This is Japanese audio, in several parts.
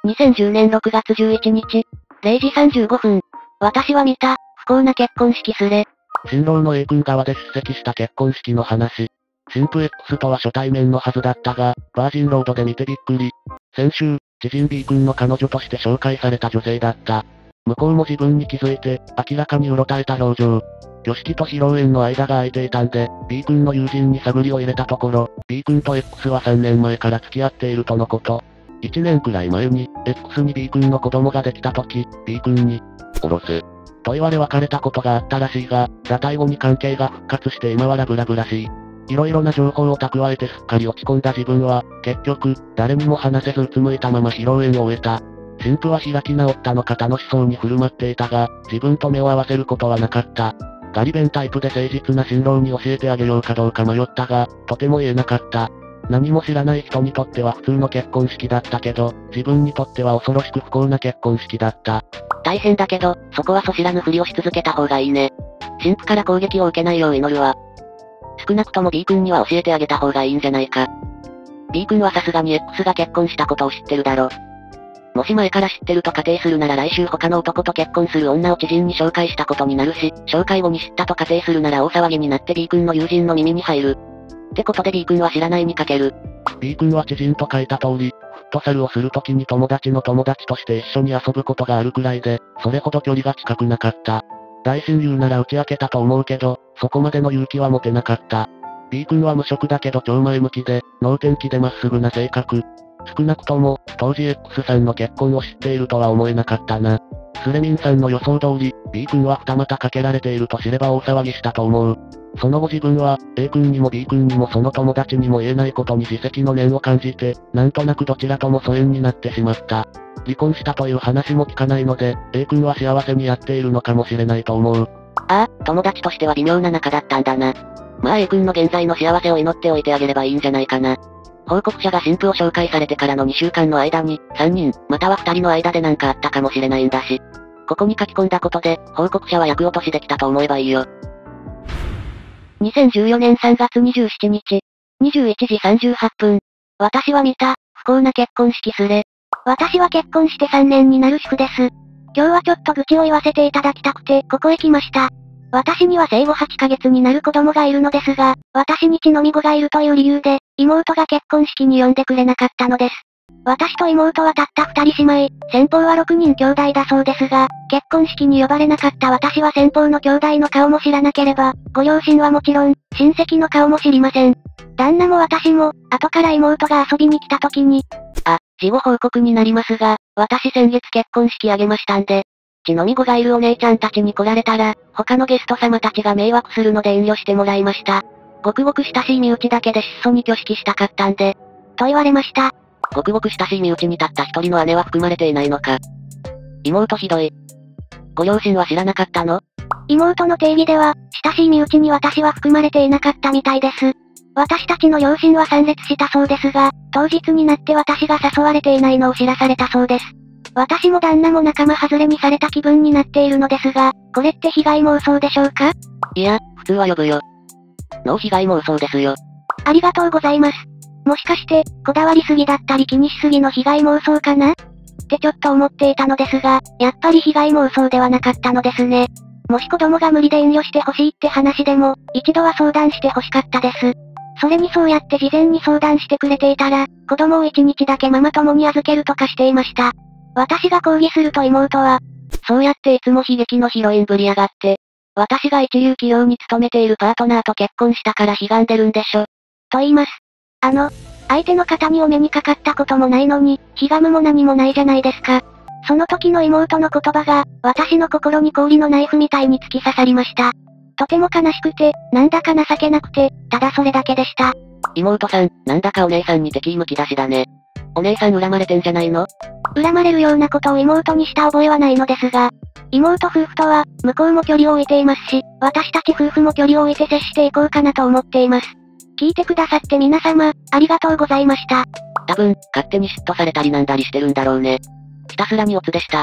2010年6月11日、0時35分。私は見た、不幸な結婚式スレ。 新郎の A 君側で出席した結婚式の話。新婦 X とは初対面のはずだったが、バージンロードで見てびっくり。先週、知人 B 君の彼女として紹介された女性だった。向こうも自分に気づいて、明らかにうろたえた表情。挙式と披露宴の間が空いていたんで、B 君の友人に探りを入れたところ、B 君と X は3年前から付き合っているとのこと。1年くらい前に、X に B 君の子供ができた時、B 君に、おろせ。と言われ別れたことがあったらしいが、脱退後に関係が復活して今はラブラブらしい。色々な情報を蓄えてすっかり落ち込んだ自分は、結局、誰にも話せずうつむいたまま披露宴を終えた。新婦は開き直ったのか楽しそうに振る舞っていたが、自分と目を合わせることはなかった。ガリ弁タイプで誠実な新郎に教えてあげようかどうか迷ったが、とても言えなかった。何も知らない人にとっては普通の結婚式だったけど、自分にとっては恐ろしく不幸な結婚式だった。 大変だけど、そこはそ知らぬふりをし続けた方がいいね。新婦から攻撃を受けないよう祈るわ。少なくとも B 君には教えてあげた方がいいんじゃないか。B 君はさすがに X が結婚したことを知ってるだろ。もし前から知ってると仮定するなら来週他の男と結婚する女を知人に紹介したことになるし、紹介後に知ったと仮定するなら大騒ぎになって B 君の友人の耳に入る。ってことで B 君は知らないにかける。 B 君は知人と書いた通り、フットサルをするときに友達の友達として一緒に遊ぶことがあるくらいで、それほど距離が近くなかった。大親友なら打ち明けたと思うけど、そこまでの勇気は持てなかった。B 君は無職だけど超前向きで、能天気でまっすぐな性格。少なくとも、当時 X さんの結婚を知っているとは思えなかったな。スレミンさんの予想通り、B 君は二股かけられていると知れば大騒ぎしたと思う。その後自分は、A 君にも B 君にもその友達にも言えないことに自責の念を感じて、なんとなくどちらとも疎遠になってしまった。離婚したという話も聞かないので、A 君は幸せにやっているのかもしれないと思う。 ああ、友達としては微妙な仲だったんだな。まあ A 君の現在の幸せを祈っておいてあげればいいんじゃないかな。報告者が新婦を紹介されてからの2週間の間に、3人、または2人の間で何かあったかもしれないんだし。ここに書き込んだことで、報告者は役落としできたと思えばいいよ。2014年3月27日、21時38分。私は見た、不幸な結婚式スレ。私は結婚して3年になる主婦です。今日はちょっと愚痴を言わせていただきたくて、ここへ来ました。私には生後8ヶ月になる子供がいるのですが、私に血のみ子がいるという理由で、妹が結婚式に呼んでくれなかったのです。私と妹はたった2人姉妹、先方は6人兄弟だそうですが、結婚式に呼ばれなかった私は先方の兄弟の顔も知らなければ、ご両親はもちろん、親戚の顔も知りません。旦那も私も、後から妹が遊びに来た時に、事後報告になりますが、私先月結婚式あげましたんで、血のみ子がいるお姉ちゃんたちに来られたら、他のゲスト様たちが迷惑するので遠慮してもらいました。ごくごく親しい身内だけで質素に挙式したかったんで、と言われました。ごくごく親しい身内にたった一人の姉は含まれていないのか。妹ひどい。ご両親は知らなかったの？妹の定義では、親しい身内に私は含まれていなかったみたいです。私たちの両親は参列したそうですが、当日になって私が誘われていないのを知らされたそうです。私も旦那も仲間外れにされた気分になっているのですが、これって被害妄想でしょうか？いや、普通は呼ぶよ。ノー被害妄想ですよ。ありがとうございます。もしかして、こだわりすぎだったり気にしすぎの被害妄想かな？ってちょっと思っていたのですが、やっぱり被害妄想ではなかったのですね。もし子供が無理で遠慮してほしいって話でも、一度は相談してほしかったです。それにそうやって事前に相談してくれていたら、子供を1日だけママ友に預けるとかしていました。私が抗議すると妹は、そうやっていつも悲劇のヒロインぶりやがって、私が一流企業に勤めているパートナーと結婚したから悲願でるんでしょ。と言います。相手の方にお目にかかったこともないのに、ひがむも何もないじゃないですか。その時の妹の言葉が、私の心に氷のナイフみたいに突き刺さりました。とても悲しくて、なんだか情けなくて、ただそれだけでした。妹さん、なんだかお姉さんに敵意むき出しだね。お姉さん恨まれてんじゃないの？恨まれるようなことを妹にした覚えはないのですが、妹夫婦とは、向こうも距離を置いていますし、私たち夫婦も距離を置いて接していこうかなと思っています。聞いてくださって皆様、ありがとうございました。多分、勝手に嫉妬されたりなんだりしてるんだろうね。ひたすらにオツでした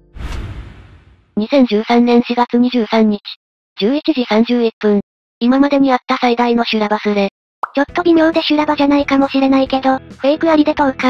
。2013年4月23日、11時31分。今までにあった最大の修羅場スレ。ちょっと微妙で修羅場じゃないかもしれないけど、フェイクありで10日。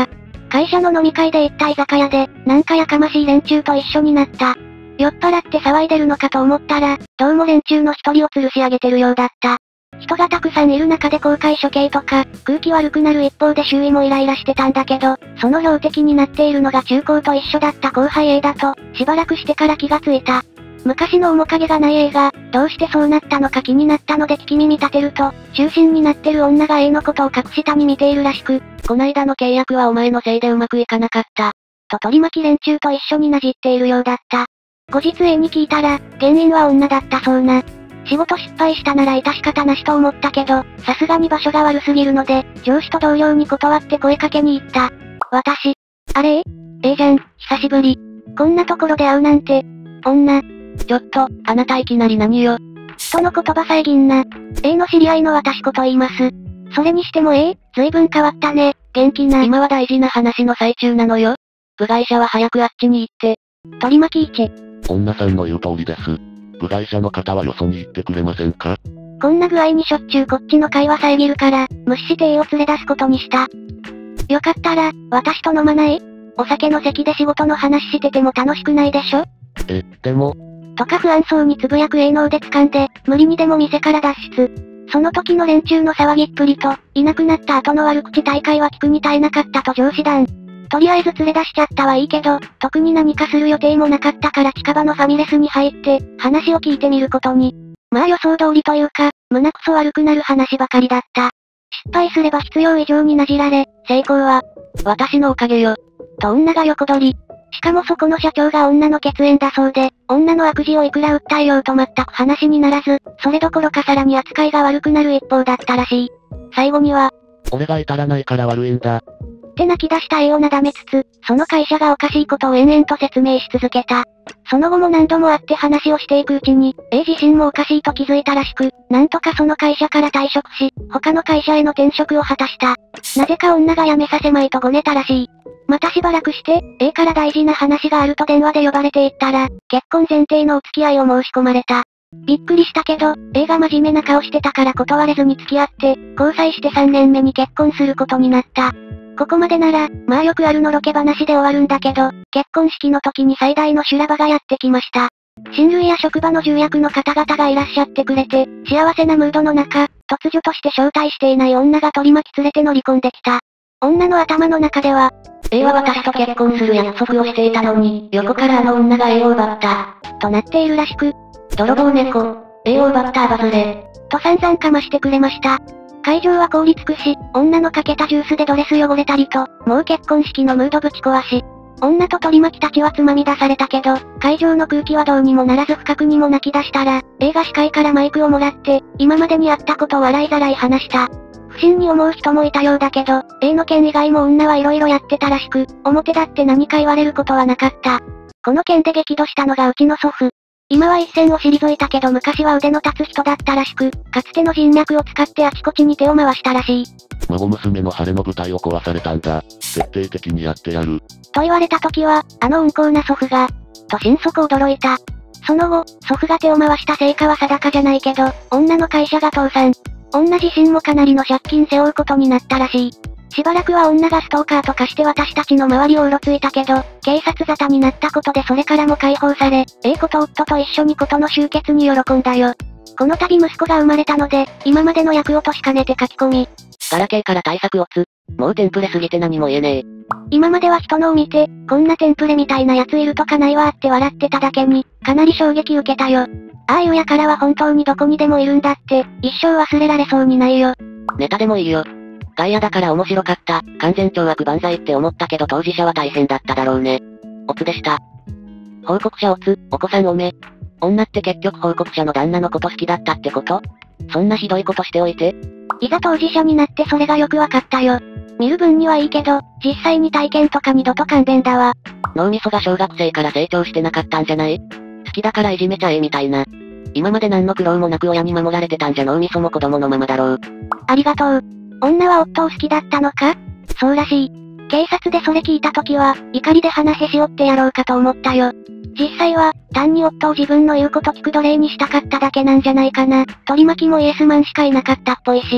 会社の飲み会で行った居酒屋で、なんかやかましい連中と一緒になった。酔っ払って騒いでるのかと思ったら、どうも連中の一人を吊るし上げてるようだった。人がたくさんいる中で公開処刑とか、空気悪くなる一方で周囲もイライラしてたんだけど、その標的になっているのが中高と一緒だった後輩 A だと、しばらくしてから気がついた。昔の面影がない A が、どうしてそうなったのか気になったので聞き耳立てると、中心になってる女が A のことを隠し下に見ているらしく、こないだの契約はお前のせいでうまくいかなかった。と取り巻き連中と一緒になじっているようだった。後日 A に聞いたら、原因は女だったそうな。仕事失敗したなら致し方なしと思ったけど、さすがに場所が悪すぎるので、上司と同僚に断って声かけに行った。私。あれ A じゃん、久しぶり。こんなところで会うなんて。女。 ちょっと、あなたいきなり何よ。 人の言葉さえ銀な。A の知り合いの私子と言います。それにしても随分変わったね。元気な。 今は大事な話の最中なのよ。部外者は早くあっちに行って。 取り巻き1。 女さんの言う通りです。部外者の方はよそに行ってくれませんか？ こんな具合にしょっちゅうこっちの会話遮るから、無視して A を連れ出すことにした。よかったら、私と飲まない？お酒の席で仕事の話してても楽しくないでしょ？ でも。 とか不安そうにつぶやく A の腕掴んで、無理にでも店から脱出。その時の連中の騒ぎっぷりと、いなくなった後の悪口大会は聞くに耐えなかったと上司談。とりあえず連れ出しちゃったはいいけど、特に何かする予定もなかったから近場のファミレスに入って、話を聞いてみることに。まあ予想通りというか、胸くそ悪くなる話ばかりだった。失敗すれば必要以上になじられ、成功は、 私のおかげよ。 と女が横取り。しかもそこの社長が女の血縁だそうで、女の悪事をいくら訴えようと全く話にならず、それどころかさらに扱いが悪くなる一方だったらしい。最後には、 俺が至らないから悪いんだ。 って泣き出した A をなだめつつ、その会社がおかしいことを延々と説明し続けた。その後も何度も会って話をしていくうちに、A 自身もおかしいと気づいたらしく、なんとかその会社から退職し、他の会社への転職を果たした。なぜか女が辞めさせまいとごねたらしい。またしばらくして、A から大事な話があると電話で呼ばれていったら、結婚前提のお付き合いを申し込まれた。びっくりしたけど、A が真面目な顔してたから断れずに付き合って、交際して3年目に結婚することになった。ここまでなら、まあよくあるのろけ話で終わるんだけど、結婚式の時に最大の修羅場がやってきました。親類や職場の重役の方々がいらっしゃってくれて、幸せなムードの中、突如として招待していない女が取り巻き連れて乗り込んできた。女の頭の中では、 A は私と結婚する約束をしていたのに、横からあの女が A を奪った。 となっているらしく、 泥棒猫、A を奪ったアバズレ。 と散々かましてくれました。会場は凍りつくし、女のかけたジュースでドレス汚れたりと、もう結婚式のムードぶち壊し。女と取り巻きたちはつまみ出されたけど、会場の空気はどうにもならず不覚にも泣き出したら、A が司会からマイクをもらって、今までにあったことを笑いざらい話した。不審に思う人もいたようだけど、A の件以外も女はいろいろやってたらしく、表だって何か言われることはなかった。この件で激怒したのがうちの祖父。今は一線を退いたけど昔は腕の立つ人だったらしく、かつての人脈を使ってあちこちに手を回したらしい。 孫娘の晴れの舞台を壊されたんだ。徹底的にやってやる。 と言われた時は、あの温厚な祖父が、と心底驚いた。その後、祖父が手を回した成果は定かじゃないけど、女の会社が倒産。女自身もかなりの借金背負うことになったらしい。しばらくは女がストーカーとかして私たちの周りをうろついたけど、警察沙汰になったことでそれからも解放され、A 子と夫と一緒にことの終結に喜んだよ。この度息子が生まれたので、今までの役落としかねて書き込み。 ガラケーから対策をもうテンプレすぎて何も言えねえ。 今までは人のを見て、こんなテンプレみたいなやついるとかないわーって笑ってただけに、かなり衝撃受けたよ。ああいうやからは本当にどこにでもいるんだって、一生忘れられそうにないよ。 ネタでもいいよ。外野だから面白かった。完全懲悪万歳って思ったけど当事者は大変だっただろうね。オツでした。報告者オツ、お子さんおめ。女って結局報告者の旦那のこと好きだったってこと？そんなひどいことしておいて。 いざ当事者になってそれがよくわかったよ。見る分にはいいけど、実際に体験とか二度と勘弁だわ。 脳みそが小学生から成長してなかったんじゃない？好きだからいじめちゃえみたいな。今まで何の苦労もなく親に守られてたんじゃ脳みそも子供のままだろう。 ありがとう。女は夫を好きだったのか？そうらしい。警察でそれ聞いた時は、怒りで鼻へし折ってやろうかと思ったよ。実際は、単に夫を自分の言うこと聞く奴隷にしたかっただけなんじゃないかな。取り巻きもイエスマンしかいなかったっぽいし。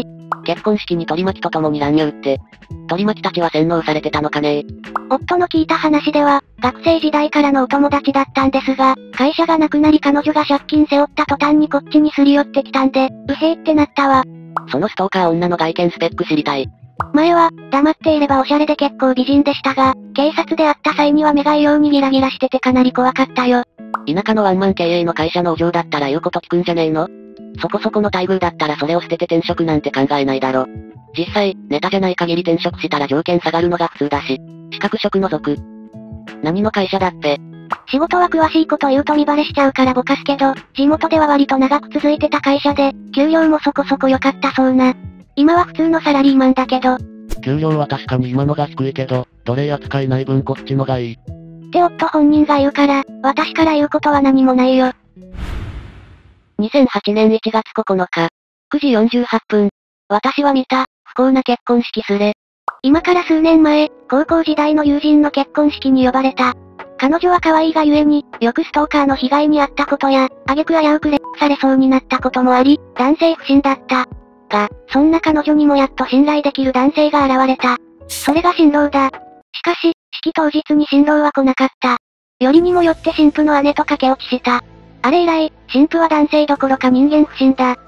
結婚式に取り巻きと共に乱入って。取り巻きたちは洗脳されてたのかね。 夫の聞いた話では、学生時代からのお友達だったんですが、会社がなくなり彼女が借金背負った途端にこっちにすり寄ってきたんで、うへーってなったわ。 そのストーカー女の外見スペック知りたい。 前は、黙っていればおしゃれで結構美人でしたが、警察で会った際には目が異様にギラギラしててかなり怖かったよ。 田舎のワンマン経営の会社のお嬢だったら言うこと聞くんじゃねえの？そこそこの待遇だったらそれを捨てて転職なんて考えないだろ。実際、ネタじゃない限り転職したら条件下がるのが普通だし。資格職除く。何の会社だっぺ？ 仕事は詳しいこと言うと見バレしちゃうからぼかすけど、地元では割と長く続いてた会社で、給料もそこそこ良かったそうな。今は普通のサラリーマンだけど。 給料は確かに今のが低いけど、奴隷扱いない分こっちのがいい。 って夫本人が言うから、私から言うことは何もないよ。 2008年1月9日、9時48分。私は見た、不幸な結婚式スレ。 今から数年前、高校時代の友人の結婚式に呼ばれた。彼女は可愛いがゆえに、よくストーカーの被害に遭ったことや、挙句危うくレップされそうになったこともあり、男性不信だった。が、そんな彼女にもやっと信頼できる男性が現れた。それが新郎だ。しかし、式当日に新郎は来なかった。よりにもよって新婦の姉と駆け落ちした。あれ以来、新婦は男性どころか人間不信だ。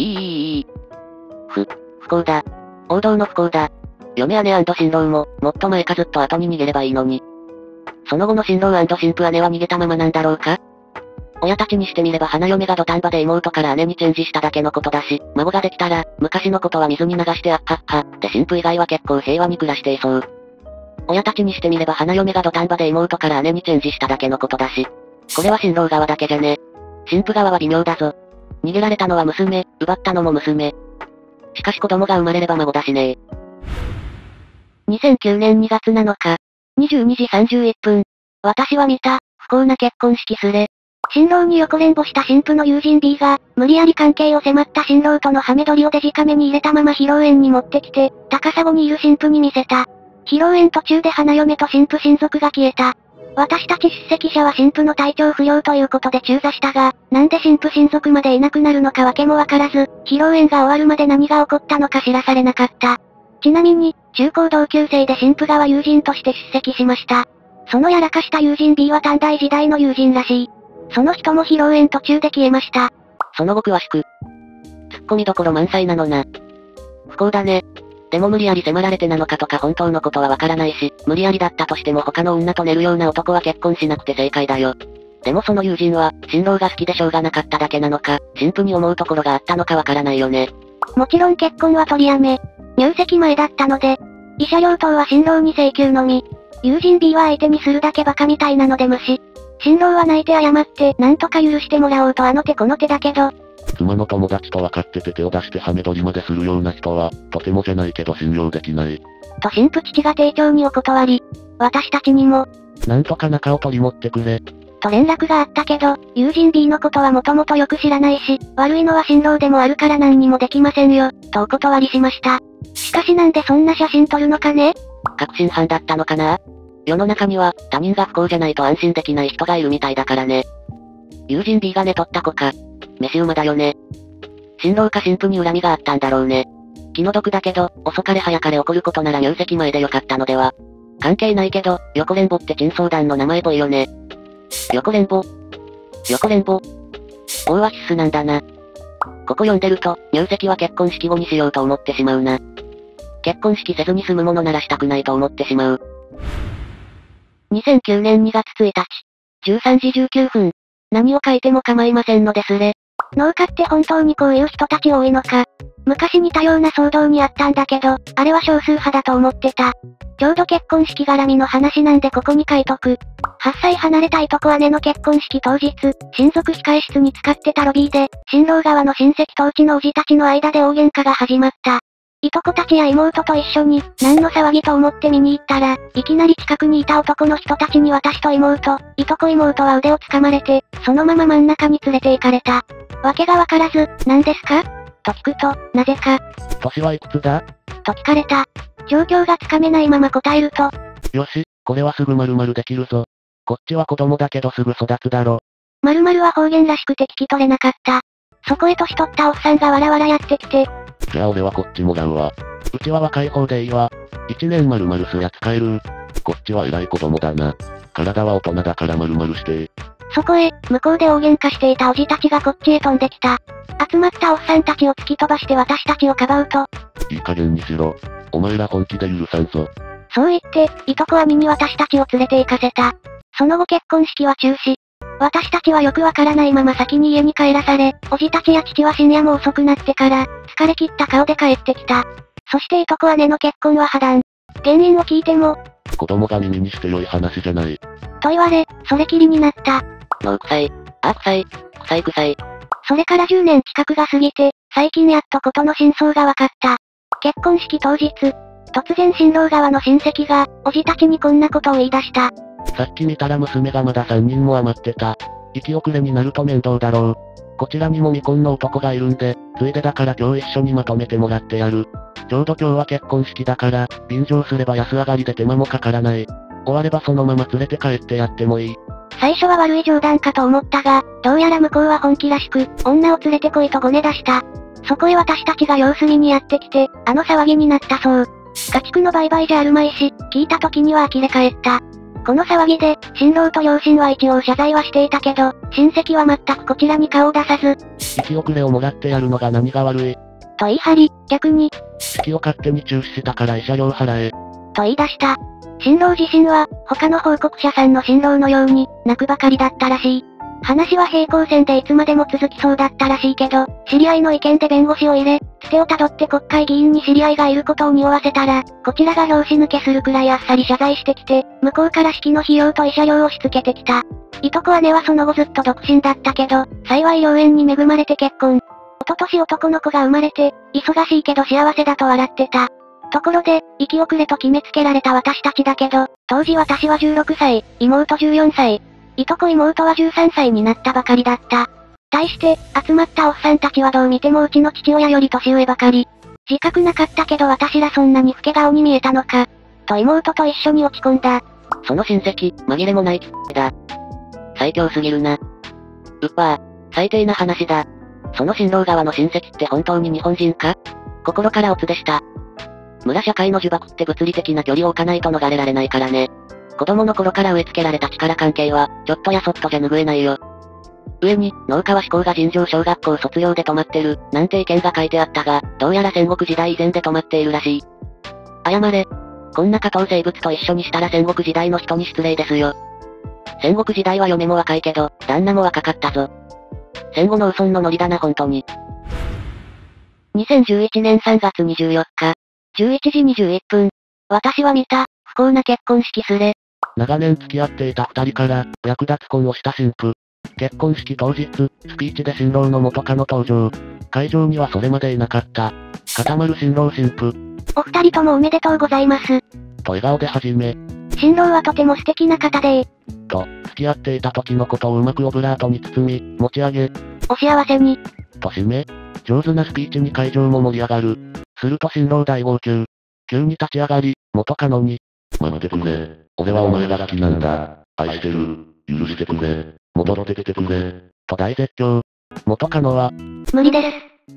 不幸だ。王道の不幸だ。嫁姉新郎も、もっと前かずっと後に逃げればいいのに。その後の新郎新婦姉は逃げたままなんだろうか？親たちにしてみれば花嫁が土壇場で妹から姉にチェンジしただけのことだし、孫ができたら、昔のことは水に流してあっはっは、で新婦以外は結構平和に暮らしていそう。親たちにしてみれば花嫁が土壇場で妹から姉にチェンジしただけのことだし。これは新郎側だけじゃね。新婦側は微妙だぞ。逃げられたのは娘、奪ったのも娘。しかし子供が生まれれば孫だしね。2009年2月7日、22時31分。私は見た、不幸な結婚式スレ。 新郎に横連母した新婦の友人 B が、無理やり関係を迫った新郎とのハメ撮りをデジカメに入れたまま披露宴に持ってきて、高砂にいる新婦に見せた。披露宴途中で花嫁と新婦親族が消えた。私たち出席者は新婦の体調不良ということで中座したが、なんで新婦親族までいなくなるのかわけもわからず、披露宴が終わるまで何が起こったのか知らされなかった。ちなみに、中高同級生で新婦側友人として出席しました。そのやらかした友人 B は短大時代の友人らしい。その人も披露宴途中で消えました。 その後詳しく。ツッコミどころ満載なのな。不幸だね。でも無理やり迫られてなのかとか本当のことはわからないし、無理やりだったとしても他の女と寝るような男は結婚しなくて正解だよ。でもその友人は、新郎が好きでしょうがなかっただけなのか、新婦に思うところがあったのかわからないよね。 もちろん結婚は取りやめ。入籍前だったので、慰謝料等は新郎に請求のみ。友人 B は相手にするだけバカみたいなので無視。新郎は泣いて謝って、なんとか許してもらおうとあの手この手だけど。 妻の友達と分かってて手を出してハメ撮りまでするような人は、とてもじゃないけど信用できない。 と新婦父が丁重にお断り。私たちにも。 なんとか仲を取り持ってくれ。 と連絡があったけど、友人 B のことはもともとよく知らないし、悪いのは新郎でもあるから何にもできませんよ、とお断りしました。しかしなんでそんな写真撮るのかね？ 確信犯だったのかな？世の中には、他人が不幸じゃないと安心できない人がいるみたいだからね。友人 B が寝取った子か。飯馬だよね。新郎か新婦に恨みがあったんだろうね。気の毒だけど、遅かれ早かれ起こることなら入籍前でよかったのでは。関係ないけど、横連母って珍相談の名前っぽいよね。横連母。横連母。王は必須なんだな。ここ読んでると、入籍は結婚式後にしようと思ってしまうな。結婚式せずに済むものならしたくないと思ってしまう。2009年2月1日、13時19分。何を書いても構いませんのですれ。 農家って本当にこういう人たち多いのか。昔似たような騒動にあったんだけど、あれは少数派だと思ってた。ちょうど結婚式絡みの話なんでここに書いとく。8歳離れたいとこ姉の結婚式当日、親族控え室に使ってたロビーで、新郎側の親戚当地のおじたちの間で大喧嘩が始まった。いとこたちや妹と一緒に、何の騒ぎと思って見に行ったら、いきなり近くにいた男の人たちに私と妹、いとこ妹は腕を掴まれて、そのまま真ん中に連れて行かれた。わけがわからず、何ですかと聞くと、なぜか。 年はいくつだと聞かれた。状況がつかめないまま答えると。 よし、これはすぐ〇〇できるぞ。こっちは子供だけどすぐ育つだろ。 〇〇は方言らしくて聞き取れなかった。そこへ年取ったおっさんがわらわらやってきて、 じゃあ俺はこっちもらうわ。 うちは若い方でいいわ。1年丸々すや使える。 こっちは偉い子供だな。体は大人だから丸々して。 そこへ、向こうで大喧嘩していたおじたちがこっちへ飛んできた。集まったおっさんたちを突き飛ばして私たちをかばうと。 いい加減にしろ。お前ら本気で許さんぞ。 そう言って、いとこは見に私たちを連れて行かせた。その後結婚式は中止。私たちはよくわからないまま先に家に帰らされ、おじたちや父は深夜も遅くなってから、疲れ切った顔で帰ってきた。そしていとこ姉の結婚は破談。原因を聞いても、 子供が耳にして良い話じゃない。 と言われ、それきりになった。 もう臭い。臭い。臭い。 それから10年近くが過ぎて、最近やっと事の真相が分かった。結婚式当日、突然新郎側の親戚が、おじたちにこんなことを言い出した。 さっき見たら娘がまだ3人も余ってた。行き遅れになると面倒だろう。こちらにも未婚の男がいるんで、ついでだから今日一緒にまとめてもらってやる。ちょうど今日は結婚式だから、便乗すれば安上がりで手間もかからない。終わればそのまま連れて帰ってやってもいい。 最初は悪い冗談かと思ったが、どうやら向こうは本気らしく、女を連れてこいとごね出した。そこへ私たちが様子見にやってきて、騒ぎになったそう。家畜の売買じゃあるまいし、聞いた時には呆れ返った。この騒ぎで、新郎と両親は一応謝罪はしていたけど、親戚は全くこちらに顔を出さず、 行き遅れをもらってやるのが何が悪い。 と言い張り、逆に、 式を勝手に中止したから慰謝料払え。 と言い出した。新郎自身は、他の報告者さんの新郎のように、泣くばかりだったらしい。話は平行線でいつまでも続きそうだったらしいけど、知り合いの意見で弁護士を入れ、つてをたどって国会議員に知り合いがいることを匂わせたら、こちらが拍子抜けするくらいあっさり謝罪してきて、向こうから式の費用と慰謝料を押し付けてきた。いとこ姉はその後ずっと独身だったけど、幸い良縁に恵まれて結婚。一昨年男の子が生まれて、忙しいけど幸せだと笑ってた。ところで、生き遅れと決めつけられた私たちだけど、当時私は16歳、妹14歳。いとこ妹は13歳になったばかりだった。対して、集まったおっさんたちはどう見てもうちの父親より年上ばかり。自覚なかったけど私らそんなに老け顔に見えたのか。と妹と一緒に落ち込んだ。 その親戚、紛れもないだ。最強すぎるな。最低な話だ。その新郎側の親戚って本当に日本人か？心からオツでした。村社会の呪縛って物理的な距離を置かないと逃れられないからね。子供の頃から植え付けられた力関係は、ちょっとやそっとじゃ拭えないよ。上に、農家は思考が尋常小学校卒業で止まってる、なんて意見が書いてあったが、どうやら戦国時代以前で止まっているらしい。謝れ。こんな下等生物と一緒にしたら戦国時代の人に失礼ですよ。戦国時代は嫁も若いけど、旦那も若かったぞ。戦後農村のノリだな本当に。2011年3月24日、11時21分。私は見た、不幸な結婚式すれ。 長年付き合っていた二人から、略奪婚をした新婦。結婚式当日、スピーチで新郎の元カノ登場。会場にはそれまでいなかった。固まる新郎新婦。 お二人ともおめでとうございます。 と笑顔で始め。 新郎はとても素敵な方でと、付き合っていた時のことをうまくオブラートに包み、持ち上げ。 お幸せに。 と締め。上手なスピーチに会場も盛り上がる。すると新郎大号泣。急に立ち上がり、元カノに。 待ってくれ。俺はお前が好きなんだ。愛してる。許してくれ。戻って出てくれ。 と大絶叫。元カノは、 無理です。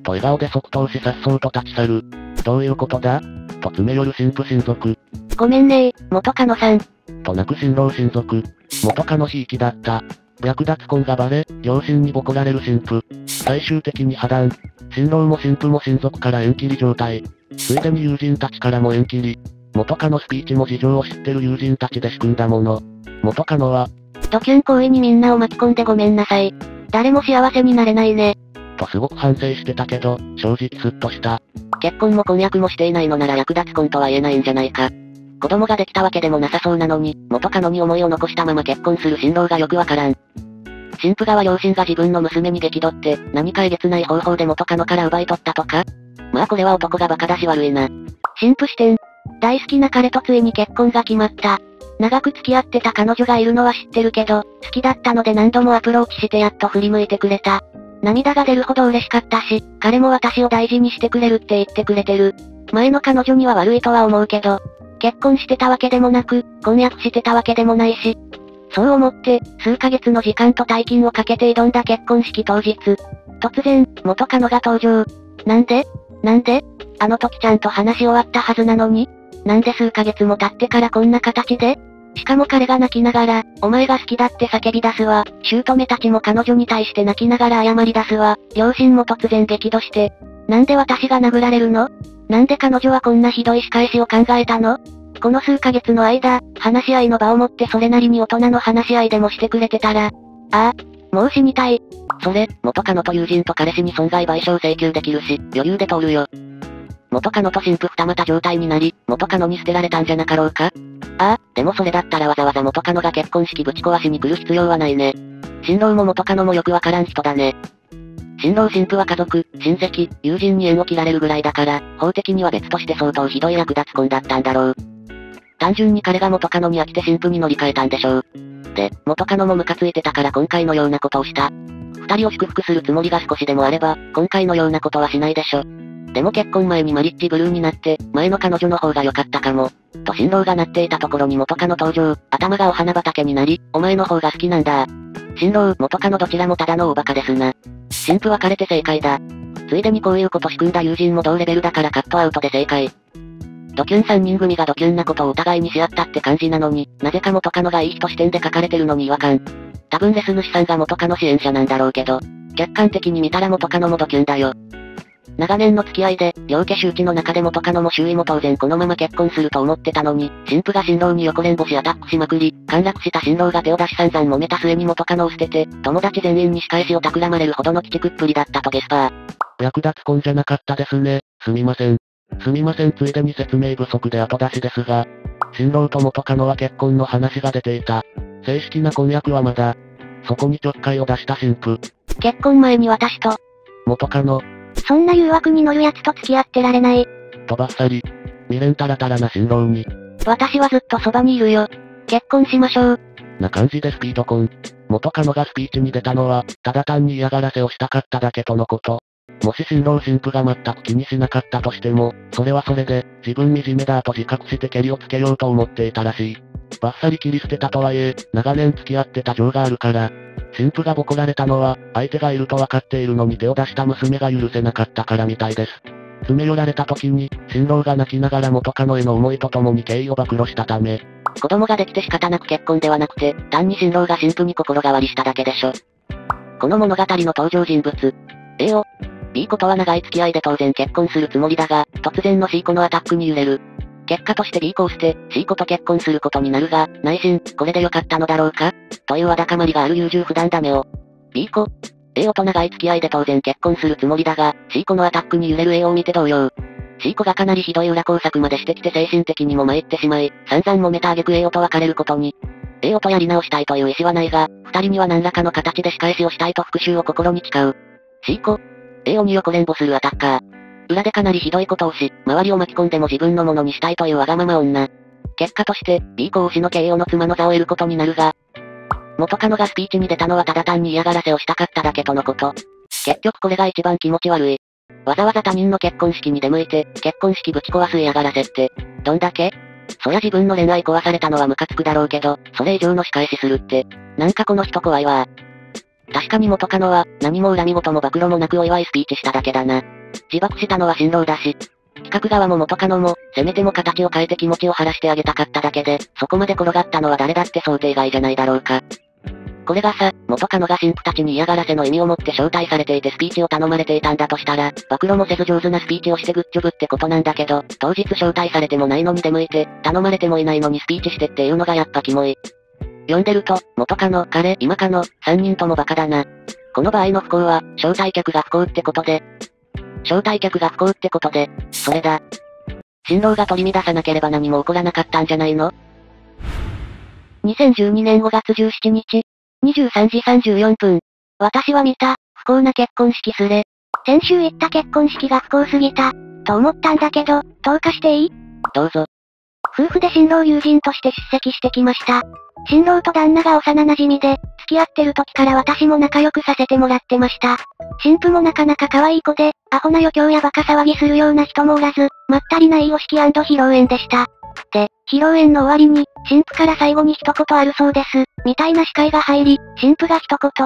と笑顔で即答し颯爽と立ち去る。どういうことだと詰め寄る新婦親族。 ごめんね元カノさん。 と泣く新郎親族。元カノひいきだった。略奪婚がバレ、両親にボコられる新婦。最終的に破談。新郎も新婦も親族から縁切り状態。ついでに友人たちからも縁切り。元カノスピーチも事情を知ってる友人たちで仕組んだもの。元カノは、 ドキュン行為にみんなを巻き込んでごめんなさい。誰も幸せになれないね。 とすごく反省してたけど、正直スッとした。 結婚も婚約もしていないのなら略奪婚とは言えないんじゃないか。子供ができたわけでもなさそうなのに、元カノに思いを残したまま結婚する新郎がよくわからん。新婦側両親が自分の娘に激怒って、何かえげつない方法で元カノから奪い取ったとか？まあこれは男がバカだし悪いな。 新婦視点。大好きな彼とついに結婚が決まった。長く付き合ってた彼女がいるのは知ってるけど、好きだったので何度もアプローチしてやっと振り向いてくれた。涙が出るほど嬉しかったし、彼も私を大事にしてくれるって言ってくれてる。前の彼女には悪いとは思うけど、結婚してたわけでもなく、婚約してたわけでもないし。そう思って、数ヶ月の時間と大金をかけて挑んだ結婚式当日。突然、元カノが登場。なんで？ なんで？あの時ちゃんと話し終わったはずなのに？なんで数ヶ月も経ってからこんな形で？しかも彼が泣きながら、お前が好きだって叫び出すわ。姑たちも彼女に対して泣きながら謝り出すわ。両親も突然激怒して。なんで私が殴られるの？なんで彼女はこんなひどい仕返しを考えたの？この数ヶ月の間、話し合いの場を持ってそれなりに大人の話し合いでもしてくれてたら。ああ、もう死にたい。 それ、元カノと友人と彼氏に損害賠償請求できるし、余裕で通るよ。元カノと新婦二股状態になり、元カノに捨てられたんじゃなかろうか？ああ、でもそれだったらわざわざ元カノが結婚式ぶち壊しに来る必要はないね。新郎も元カノもよくわからん人だね。新郎新婦は家族、親戚、友人に縁を切られるぐらいだから、法的には別として相当ひどい略奪婚だったんだろう。単純に彼が元カノに飽きて新婦に乗り換えたんでしょう。で、元カノもムカついてたから今回のようなことをした。二人を祝福するつもりが少しでもあれば、今回のようなことはしないでしょ。でも結婚前にマリッジブルーになって、前の彼女の方が良かったかも。と新郎がなっていたところに元カノ登場、頭がお花畑になり、お前の方が好きなんだ。新郎、元カノどちらもただの大バカですな。新婦別れて正解だ。ついでにこういうこと仕組んだ友人も同レベルだからカットアウトで正解。ドキュン3人組がドキュンなことをお互いにし合ったって感じなのに、なぜか元カノがいい人視点で書かれてるのに違和感。多分レス主さんが元カノ支援者なんだろうけど、客観的に見たら元カノもドキュンだよ。長年の付き合いで、両家周知の中で元カノも周囲も当然このまま結婚すると思ってたのに、新婦が新郎に横連星アタックしまくり、陥落した新郎が手を出し散々揉めた末に元カノを捨てて、友達全員に仕返しを企まれるほどの鬼畜っぷりだったとゲスパー。 略奪婚じゃなかったですね。すみません。すみませんついでに説明不足で後出しですが、新郎と元カノは結婚の話が出ていた。正式な婚約はまだ。そこにちょっかいを出した新婦。 結婚前に私と。 元カノ。 そんな誘惑に乗る奴と付き合ってられない。 とばっさり。未練たらたらな新郎に。 私はずっとそばにいるよ。結婚しましょう。 な感じでスピード婚。元カノがスピーチに出たのは、ただ単に嫌がらせをしたかっただけとのこと。もし新郎新婦が全く気にしなかったとしても、それはそれで、自分惨めだと自覚してケリをつけようと思っていたらしい。バッサリ切り捨てたとはいえ、長年付き合ってた情があるから、新婦がボコられたのは、相手がいると分かっているのに手を出した娘が許せなかったからみたいです。詰め寄られた時に、新郎が泣きながら元カノへの思いとともに経緯を暴露したため、 子供ができて仕方なく結婚ではなくて、単に新郎が新婦に心変わりしただけでしょ。この物語の登場人物。A を、B 子とは長い付き合いで当然結婚するつもりだが、突然の C 子のアタックに揺れる。結果として B 子を捨て、C 子と結婚することになるが、内心、これでよかったのだろうかというわだかまりがある優柔不断ダメを。B 子。A 子と長い付き合いで当然結婚するつもりだが、C 子のアタックに揺れる A を見て動揺。C 子がかなりひどい裏工作までしてきて精神的にも参ってしまい、散々揉めた挙句 A と別れることに。A とやり直したいという意思はないが、二人には何らかの形で仕返しをしたいと復讐を心に誓う。C 子。A に横連母するアタッカー。裏でかなりひどいことをし、周りを巻き込んでも自分のものにしたいというわがまま女。結果として、B 子を推しの KO の妻の座を得ることになるが、元カノがスピーチに出たのはただ単に嫌がらせをしたかっただけとのこと。結局これが一番気持ち悪い。わざわざ他人の結婚式に出向いて、結婚式ぶち壊す嫌がらせって、どんだけ？そりゃ自分の恋愛壊されたのはムカつくだろうけど、それ以上の仕返しするって、なんかこの人怖いわ。確かに元カノは、何も恨み事も暴露もなくお祝いスピーチしただけだな。自爆したのは新郎だし。企画側も元カノも、せめても形を変えて気持ちを晴らしてあげたかっただけで、そこまで転がったのは誰だって想定外じゃないだろうか。これがさ、元カノが新婦たちに嫌がらせの意味を持って招待されていてスピーチを頼まれていたんだとしたら、暴露もせず上手なスピーチをしてグッジョブってことなんだけど、当日招待されてもないのに出向いて、頼まれてもいないのにスピーチしてっていうのがやっぱキモい。読んでると、元カノ、彼、今カノ、3人ともバカだな。この場合の不幸は、招待客が不幸ってことで、それだ。新郎が取り乱さなければ何も起こらなかったんじゃないの？ 2012年5月17日、23時34分。私は見た、不幸な結婚式すれ。先週行った結婚式が不幸すぎた、と思ったんだけど、投下していい？ どうぞ。 夫婦で新郎友人として出席してきました。新郎と旦那が幼馴染で、付き合ってる時から私も仲良くさせてもらってました。新婦もなかなか可愛い子で、アホな余興やバカ騒ぎするような人もおらず、まったりな良式披露宴でした。で、披露宴の終わりに、新婦から最後に一言あるそうです、みたいな司会が入り、新婦が一言。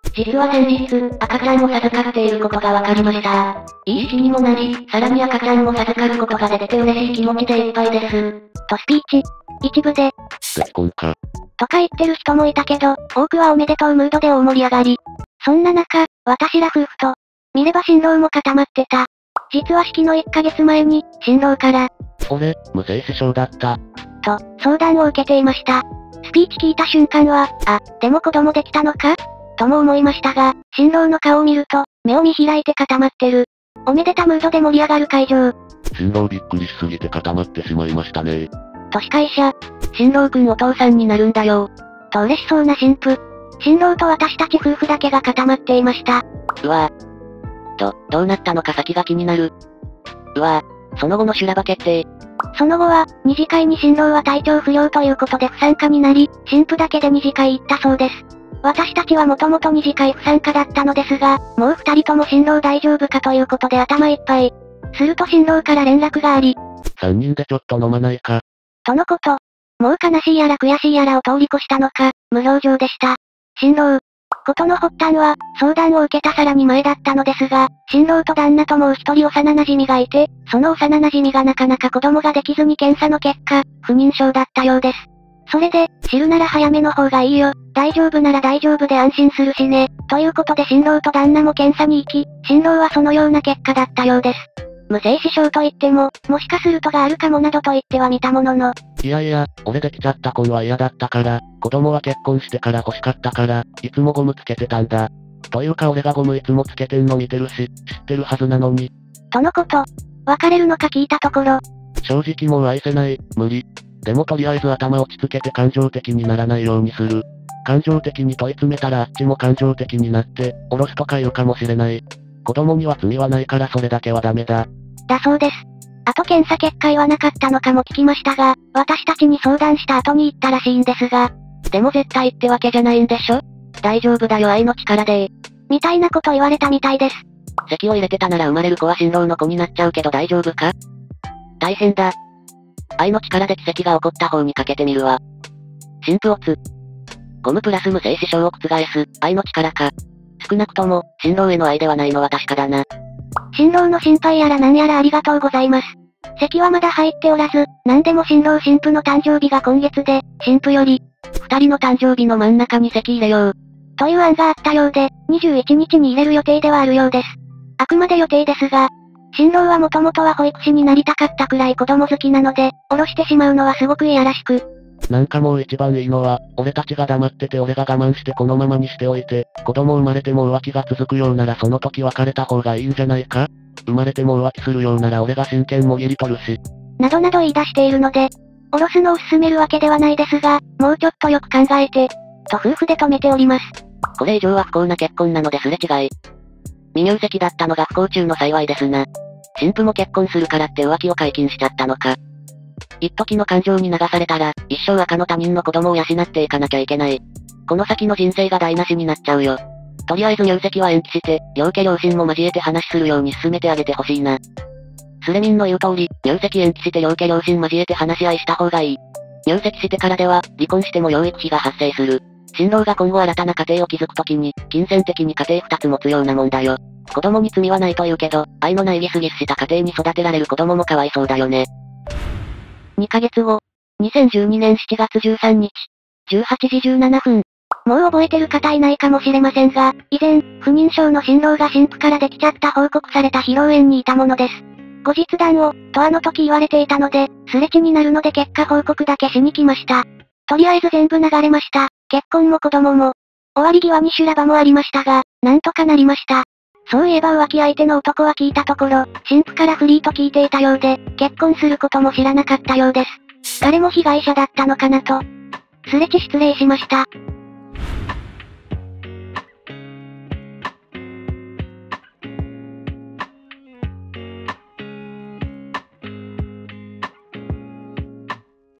実は先日、赤ちゃんを授かっていることが分かりました。いい式にもなり、さらに赤ちゃんも授かることができて嬉しい気持ちでいっぱいです。とスピーチ。一部で、 結婚か。 とか言ってる人もいたけど、多くはおめでとうムードで大盛り上がり。そんな中、私ら夫婦と、見れば新郎も固まってた。実は式の1ヶ月前に、新郎から、 俺、無精子症だった。 と、相談を受けていました。スピーチ聞いた瞬間は、あ、でも子供できたのかとも思いましたが、新郎の顔を見ると、目を見開いて固まってる。おめでたムードで盛り上がる会場。 新郎びっくりしすぎて固まってしまいましたね。 と司会者。 新郎くんお父さんになるんだよ。 と嬉しそうな新婦。新郎と私たち夫婦だけが固まっていました。 うわぁ。どうなったのか先が気になる。うわぁ。その後の修羅場決定。 その後は、二次会に新郎は体調不良ということで不参加になり、新婦だけで二次会行ったそうです。私たちはもともと二次会不参加だったのですが、もう二人とも新郎大丈夫かということで頭いっぱい。すると新郎から連絡があり、 3人でちょっと飲まないか。 とのこと。もう悲しいやら悔しいやらを通り越したのか、無表情でした。新郎。ことの発端は、相談を受けたさらに前だったのですが、新郎と旦那ともう一人幼馴染がいて、その幼馴染がなかなか子供ができずに検査の結果、不妊症だったようです。それで、知るなら早めの方がいいよ、大丈夫なら大丈夫で安心するしね、ということで新郎と旦那も検査に行き、新郎はそのような結果だったようです。無精子症と言っても、もしかするとがあるかもなどと言ってはみたものの。 いやいや、俺できちゃった婚は嫌だったから、子供は結婚してから欲しかったから、いつもゴムつけてたんだ。というか俺がゴムいつもつけてんの見てるし、知ってるはずなのに。 とのこと。別れるのか聞いたところ。 正直もう愛せない、無理。でもとりあえず頭落ち着けて感情的にならないようにする。感情的に問い詰めたらあっちも感情的になって、おろすとか言うかもしれない。子供には罪はないからそれだけはダメだ。 だそうです。あと検査結果言わなかったのかも聞きましたが、私たちに相談した後に言ったらしいんですが。 でも絶対ってわけじゃないんでしょ？大丈夫だよ愛の力でみたいなこと言われたみたいです。 籍を入れてたなら生まれる子は新郎の子になっちゃうけど大丈夫か？大変だ。愛の力で奇跡が起こった方にかけてみるわ。新婦をゴムプラス無精子症を覆す、愛の力か。少なくとも、新郎への愛ではないのは確かだな。 新郎の心配やら何やらありがとうございます。籍はまだ入っておらず、何でも新郎新婦の誕生日が今月で、新婦より、 二人の誕生日の真ん中に籍入れよう。 という案があったようで、21日に入れる予定ではあるようです。あくまで予定ですが、新郎はもともとは保育士になりたかったくらい子供好きなので、降ろしてしまうのはすごくいやらしく。 なんかもう一番いいのは、俺たちが黙ってて俺が我慢してこのままにしておいて、子供生まれても浮気が続くようならその時別れた方がいいんじゃないか？生まれても浮気するようなら俺が親権もぎり取るし。 などなど言い出しているので、降ろすのを勧めるわけではないですが、もうちょっとよく考えて、と夫婦で止めております。 これ以上は不幸な結婚なのですれ違い。未入籍だったのが不幸中の幸いですな。新婦も結婚するからって浮気を解禁しちゃったのか。一時の感情に流されたら、一生赤の他人の子供を養っていかなきゃいけない。この先の人生が台無しになっちゃうよ。とりあえず入籍は延期して、両家両親も交えて話するように進めてあげてほしいな。スレミンの言う通り、入籍延期して両家両親交えて話し合いした方がいい。入籍してからでは、離婚しても養育費が発生する。新郎が今後新たな家庭を築くときに、金銭的に家庭二つ持つようなもんだよ。子供に罪はないと言うけど、愛のないギスギスした家庭に育てられる子供もかわいそうだよね。2ヶ月後、2012年7月13日、18時17分。もう覚えてる方いないかもしれませんが、以前、不妊症の新郎が新婦からできちゃった報告された披露宴にいたものです。後日談を、とあの時言われていたので、すれ違になるので結果報告だけしに来ました。とりあえず全部流れました。結婚も子供も。終わり際に修羅場もありましたが、なんとかなりました。そういえば浮気相手の男は聞いたところ、新婦からフリーと聞いていたようで、結婚することも知らなかったようです。彼も被害者だったのかなと。すれ違失礼しました。